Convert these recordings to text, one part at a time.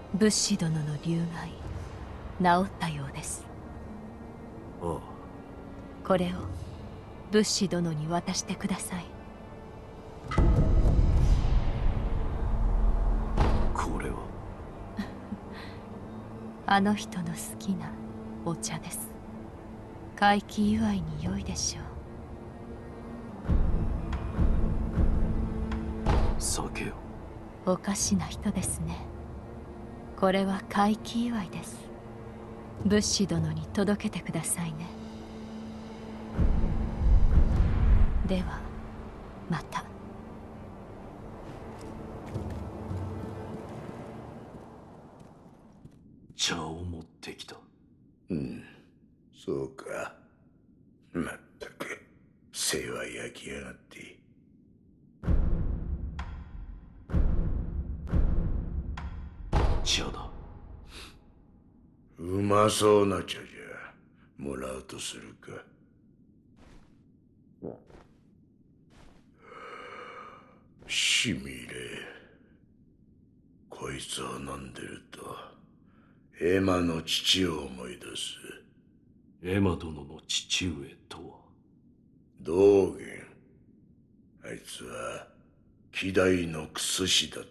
仏師殿の流害、治ったようです。 ああ。 これを仏師殿に渡してください。 これはあの人の好きなお茶です。回帰祝いに良いでしょう。酒を。 おかしな人ですね。これは回帰祝いです。仏師殿に届けてくださいね。ではまた。 茶を持ってきた。 そうか。まったく世話焼きやがって。 茶だ。 うまそうな茶じゃ。もらうとするか。しみれ。こいつを飲んでるとエマの父を思い出す。 エマ殿の父上とは。 道元。あいつは希代のクス師だった。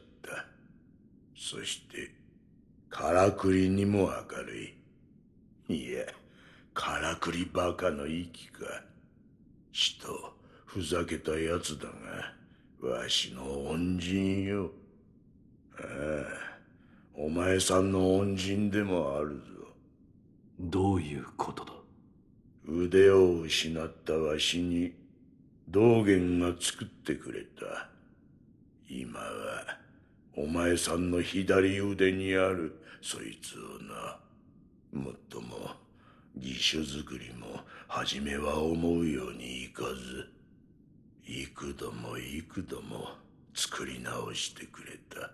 そしてからくりにも明るい。いや、からくりバカの息か。ちとふざけたやつだが、わしの恩人よ。ああ、お前さんの恩人でもあるぞ。 どういうことだ。 腕を失ったわしに道元が作ってくれた。今はお前さんの左腕にあるそいつをな。もっとも義手作りも初めは思うようにいかず、幾度も幾度も作り直してくれた。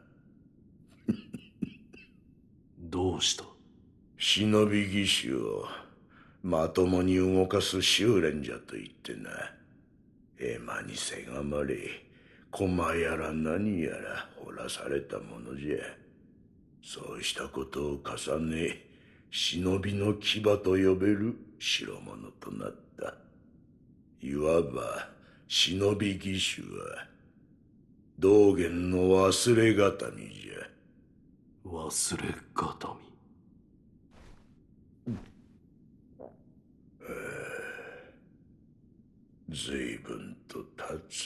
どうした。 忍び義手をまともに動かす修練じゃと言ってな。エマにせがまれ、駒やら何やら掘らされたものじゃ。そうしたことを重ね、忍びの牙と呼べる代物となった。いわば忍び義手は道元の忘れがたみじゃ。 忘れがたみ。 随分と経つ。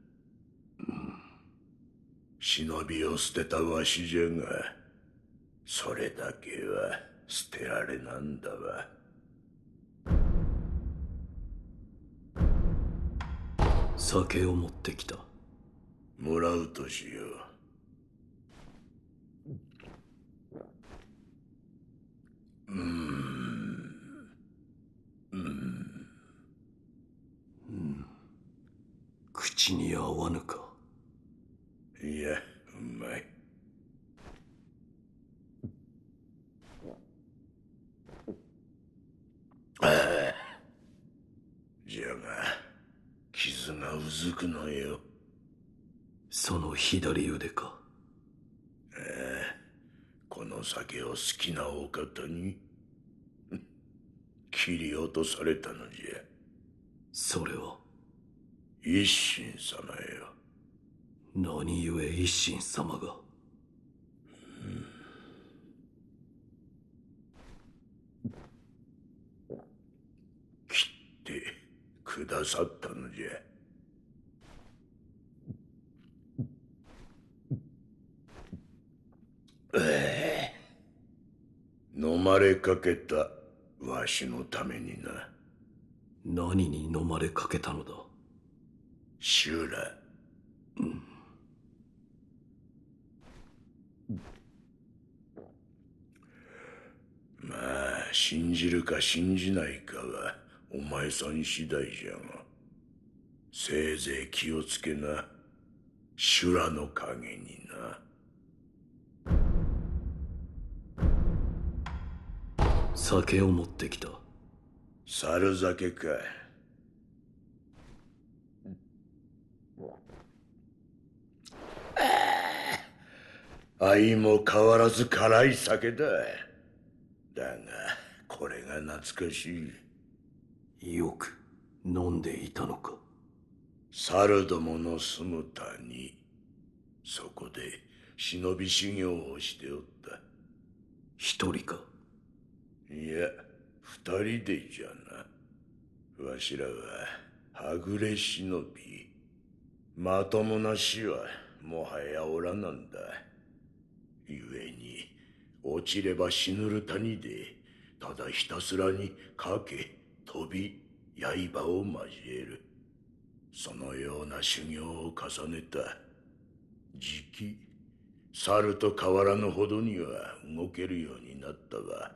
忍びを捨てたわしじゃが、それだけは捨てられなんだわ。 酒を持ってきた。 もらうとしよう。 口に合わぬか。 いや、うまい。じゃが傷がうずくのよ。 その左腕か。 この酒を好きなお方に切り落とされたのじゃ。 それは一心様よ。 何故一心様が。 切ってくださったのじゃ。飲まれかけたわしのためにな。 何に飲まれかけたのだ。 修羅。まあ信じるか信じないかはお前さん次第じゃが、せいぜい気をつけな。修羅の影にな。 酒を持ってきた。 猿酒か。 相も変わらず辛い酒だ。だが、これが懐かしい。 よく飲んでいたのか。 猿どもの住む谷。そこで忍び修行をしておった。 一人か。 いや、二人でじゃな。わしらははぐれ忍び。まともな死はもはやおらなんだ。故に落ちれば死ぬる谷でただひたすらにかけ飛び刃を交える。そのような修行を重ねた。じき猿と変わらぬほどには動けるようになったわ。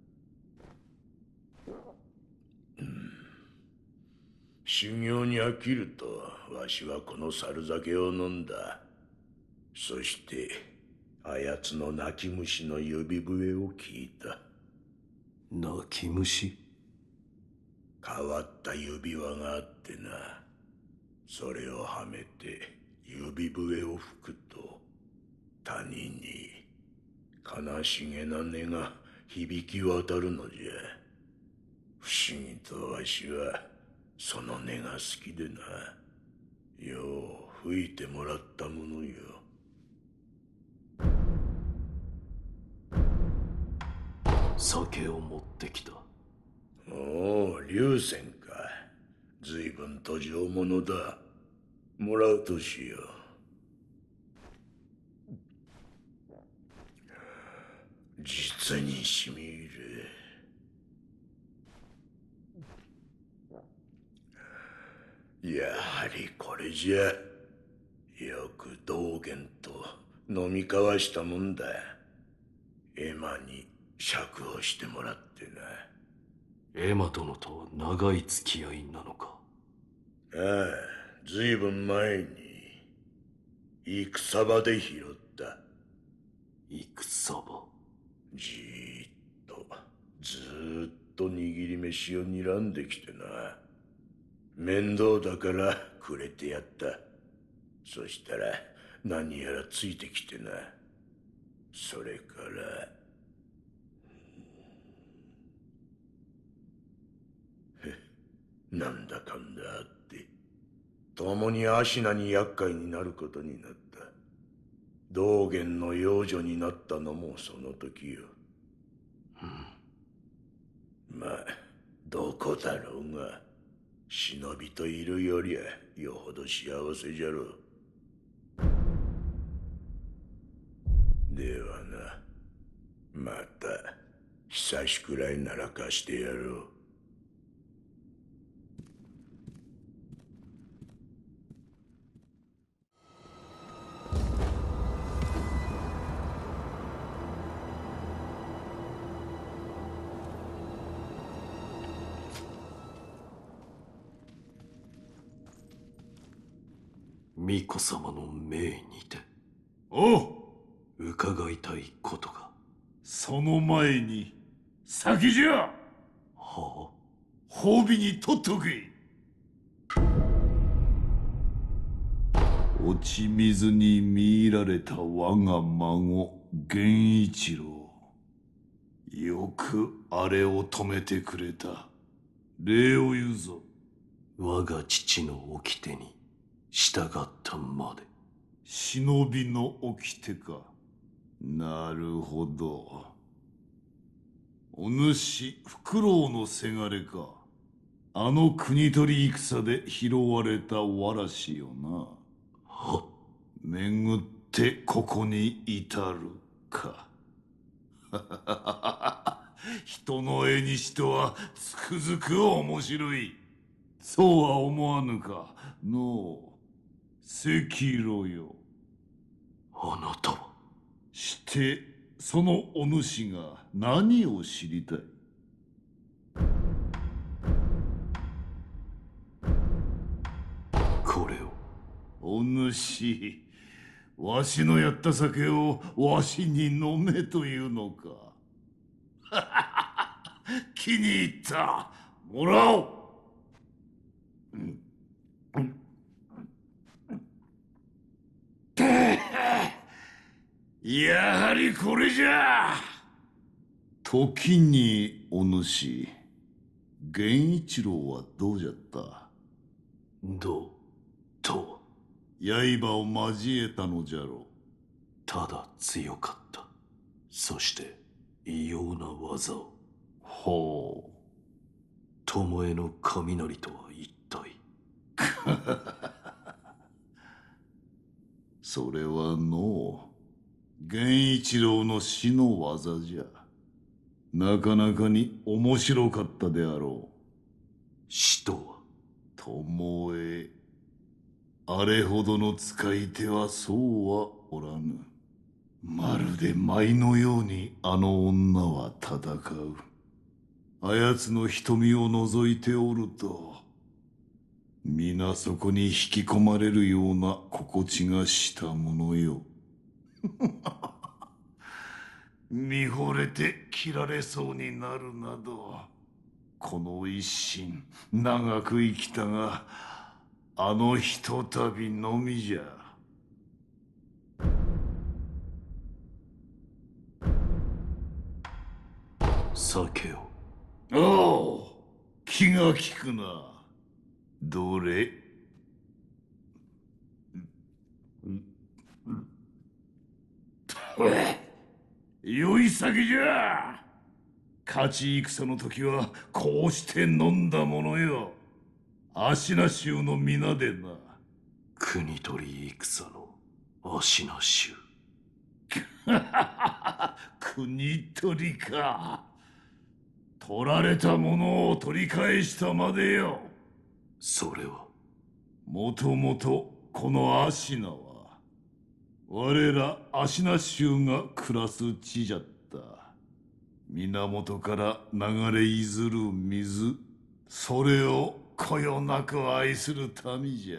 修行に飽きるとわしはこの猿酒を飲んだ。そしてあやつの泣き虫の指笛を聞いた。 泣き虫？ 変わった指輪があってな。それをはめて指笛を吹くと谷に悲しげな音が響き渡るのじゃ。不思議とわしはその音が好きでな。よう吹いてもらったものよ。 酒を持ってきた。 おお、龍泉か。随分と上物だ。もらうとしよう。実にしみる。やはりこれじゃ。よく道元と飲み交わしたもんだ。エマに酌をしてもらってな。 エマ殿と長い付き合いなのか。 ああ、随分前に戦場で拾った。 戦場？ じーっとずーっと握り飯を睨んできてな。面倒だからくれてやった。そしたら何やらついてきてな。それからなんだかんだあって共にアシナに厄介になることになった。道元の養女になったのもその時よ。まあどこだろうが忍びといるよりはよほど幸せじゃろう。ではな、また久しくらいなら貸してやろう。 巫女様の命にておう、 伺いたいことが。 その前に先じゃ。 は褒美に取っとけ。落ち水に見入られた我が孫源一郎、よくあれを止めてくれた。礼を言うぞ。 我が父の掟に従ったまで。 忍びの掟か。なるほど。お主フクロウのせがれか。あの国取り戦で拾われたわらしよな。 は巡ってここに至るか。人の絵にしとはつくづく面白い。そうは思わぬかのう、赤炉よ。 あなたは。 してそのお主が何を知りたい？ これを。 お主、わしのやった酒をわしに飲めというのか。気に入った。もらおう。 やはりこれじゃ。時にお主、源一郎はどうじゃった？ どうと刃を交えたのじゃろう。 ただ強かった。そして異様な技を。 ほう。 巴の雷とは一体。 それはの源一郎の死の技じゃ。なかなかに面白かったであろう。 死とは巴、あれほどの使い手はそうはおらぬ。まるで舞のようにあの女は戦う。あやつの瞳を覗いておると、皆そこに引き込まれるような心地がしたものよ。見惚れて切られそうになるなど、この一心長く生きたが、あのひとたびのみじゃ。 酒を。 おう、気が利くな。どれ？良い酒じゃ。勝ち戦の時はこうして飲んだものよ。芦名衆の皆でな。 国取り戦の芦名衆。 国取りか。取られたものを取り返したまでよ。 それはもともとこの芦名は我ら芦名衆が暮らす地じゃった。源から流れいずる水、それをこよなく愛する民じゃ。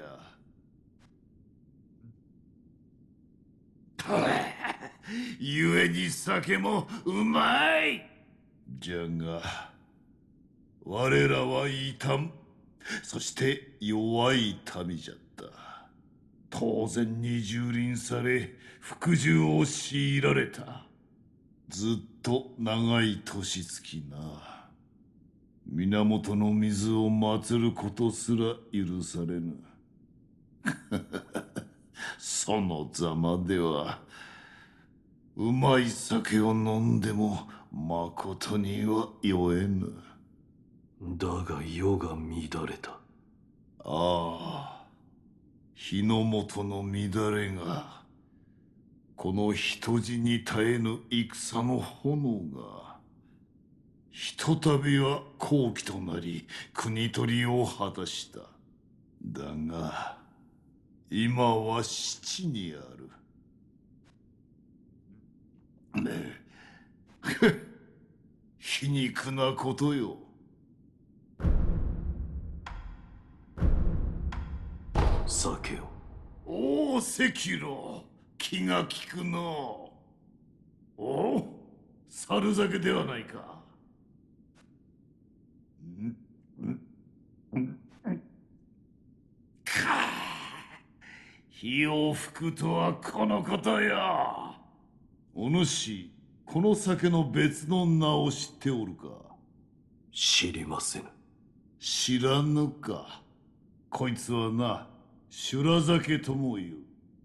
ゆえに酒もうまい。じゃが我らは異端、そして弱い民じゃった。当然に蹂躙され服従を強いられた。ずっと長い年月な。源の水を祀ることすら許されぬ。そのざまではうまい酒を飲んでもまことには酔えぬ。 だが世が乱れた。 ああ、日の本の乱れが、この人死に絶えぬ戦の炎が、ひとたびは好機となり国取りを果たした。だが今は死地にある。皮肉なことよ。 酒を。 おお、赤炉、気が利くの。おお、猿酒ではないか。火を吹くとはこのことよ。お主、この酒の別の名を知っておるか？ 知りませぬ。 知らぬか。こいつはな、修羅酒とも言う。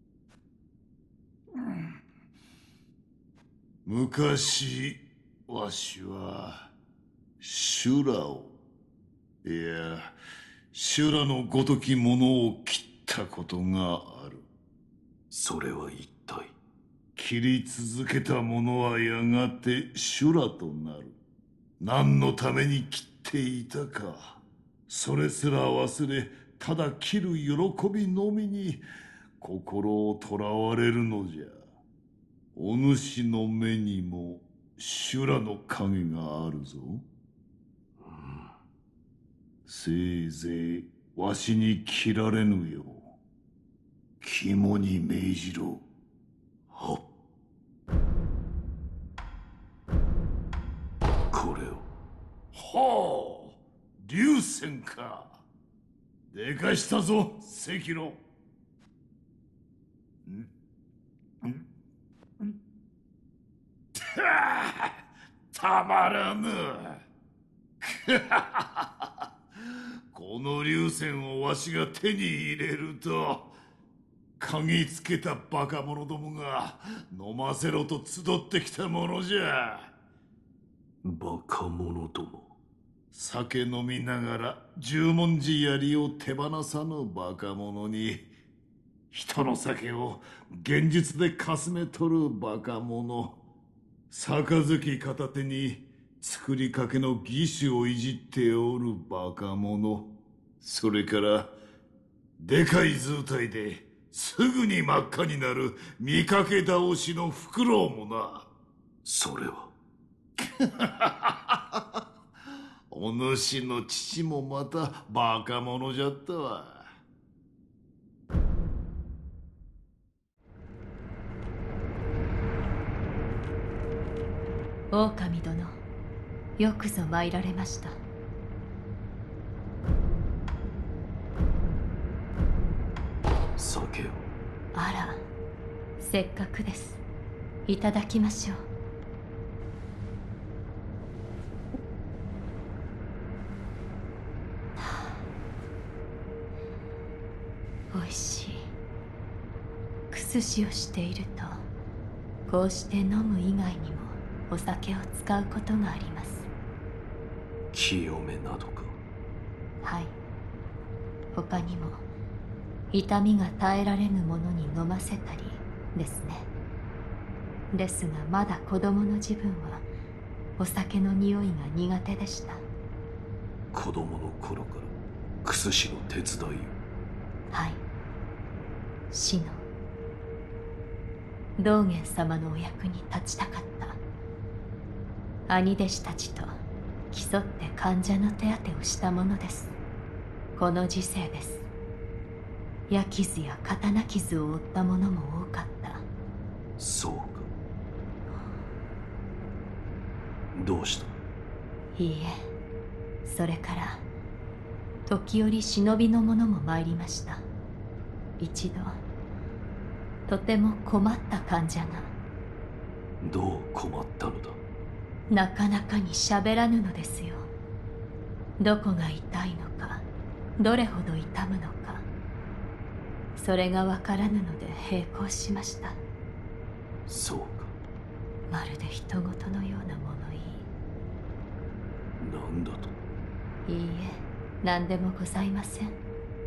昔わしは修羅を、いや修羅のごときものを切ったことがある。 それは一体。 切り続けたものはやがて修羅となる。何のために切っていたか、それすら忘れ、ただ切る喜びのみに心をとらわれるのじゃ。お主の目にも修羅の影があるぞ。せいぜいわしに切られぬよう肝に銘じろ。 はっ。これを。 はあ、龍泉か。でかしたぞ赤炉。 たまらぬ。この龍泉をわしが手に入れると、嗅ぎつけたバカ者どもが飲ませろと集ってきたものじゃ。 バカ者ども。 酒飲みながら十文字槍を手放さぬバカ者に、人の酒を現実でかすめ取るバカ者、杯片手に作りかけの義手をいじっておるバカ者、それからでかい図体ですぐに真っ赤になる見かけ倒しのフクロウもな。 それはお主の父もまたバカ者じゃったわ。 狼殿、よくぞ参られました。 酒を。 あら、せっかくです。いただきましょう。おいしい。クスシをしていると、こうして飲む以外にもお酒を使うことがあります。 清めなどか。 はい。他にも痛みが耐えられぬものに飲ませたりですね。ですがまだ子供の自分はお酒の匂いが苦手でした。 子供の頃からクスシの手伝いを。 はい。死の道元様のお役に立ちたかった。兄弟子たちと競って患者の手当てをしたものです。この時世です。矢傷や刀傷を負った者も多かった。 そうか。どうした？ いいえ、それから時折忍びの者も参りました。一度とても困った患者が。 どう困ったのだ？ なかなかに喋らぬのですよ。どこが痛いのか、どれほど痛むのか、それがわからぬので並行しました。 そうか。 まるで人事のような物言い。 なんだと？ いいえ、何でもございません。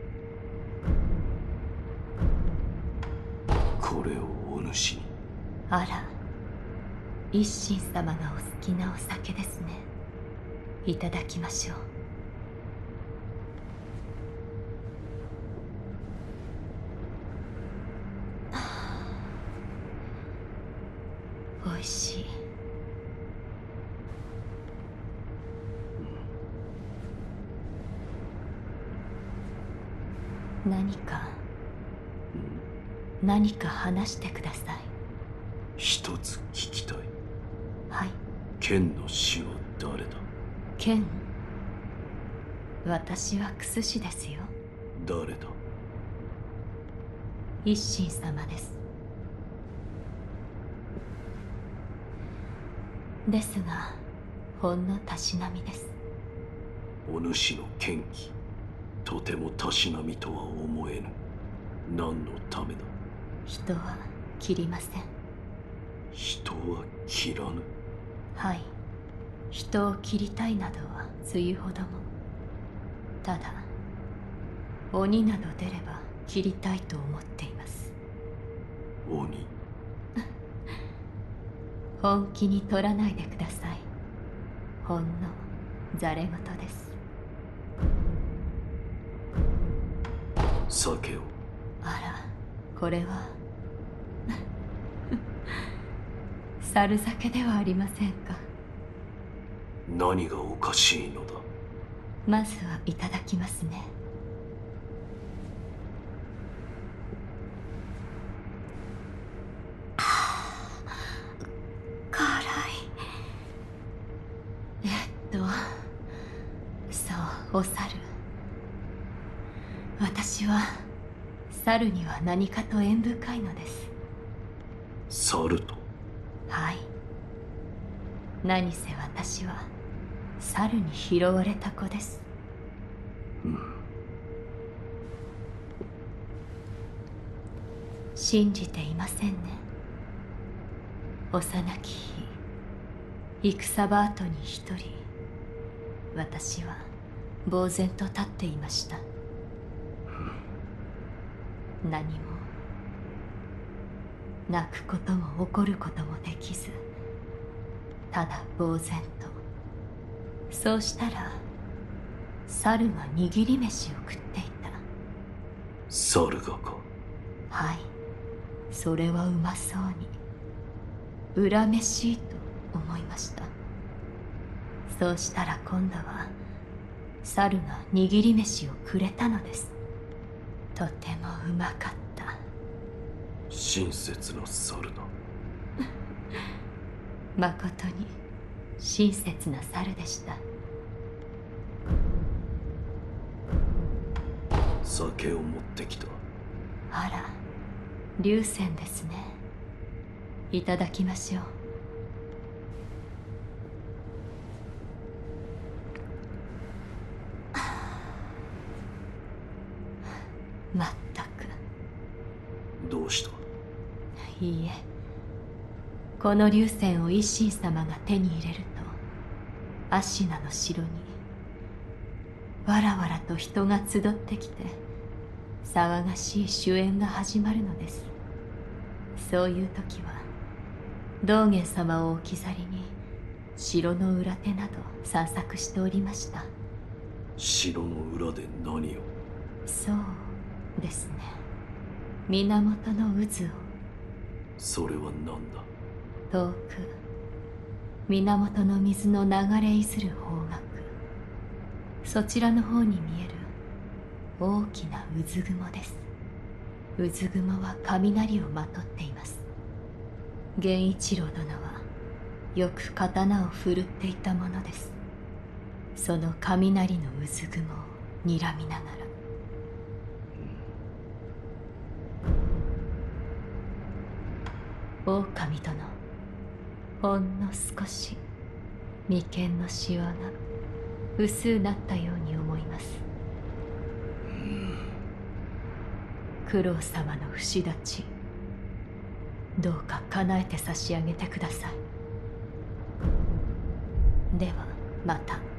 これをお主に。 あら、一心様がお好きなお酒ですね。いただきましょう。おいしい。何か話してください。 一つ聞きたい。 はい。 剣の死は誰だ？ 剣？私はクスシですよ。 誰だ？ 一心様です。ですが、ほんのたしなみです。 お主の剣気、とてもたしなみとは思えぬ。何のためだ？ 人は切りません。 人は切らぬ？ はい。人を切りたいなどは梅雨ほども。ただ、鬼など出れば切りたいと思っています。 鬼？ 本気に取らないでください。ほんのざれ言です。 酒を。 あら、これは猿酒ではありませんか。 何がおかしいのだ？ まずはいただきますね。辛い。そう、お猿。私は猿には何かと縁深いのです。 猿と？ はい。 何せ私は猿に拾われた子です。信じていませんね。幼き日、戦場跡に一人、私は呆然と立っていました。何も泣くことも怒ることもできず、ただ呆然と。そうしたら猿が握り飯を食っていた。 猿がか？ はい、それはうまそうに恨めしいと思いました。そうしたら今度は猿が握り飯をくれたのです。とてもうまかった。 親切な猿だ。 まことに親切な猿でした。 酒を持ってきた。 あら、龍泉ですね。いただきましょう。まったく。 どうした？ いいえ、この龍泉を維新様が手に入れると、アシナの城にわらわらと人が集ってきて騒がしい酒宴が始まるのです。そういう時は道元様を置き去りに城の裏手など散策しておりました。 城の裏で何を？ そうですね、源の渦を。 それは何だ？ 遠く源の水の流れいずる方角、そちらの方に見える大きな渦雲です。渦雲は雷をまとっています。源一郎殿はよく刀を振るっていたものです。その雷の渦雲を睨みながら、狼殿、ほんの少し眉間のシワが薄うなったように思います。九郎様の不死立ち、どうか叶えて差し上げてください。ではまた。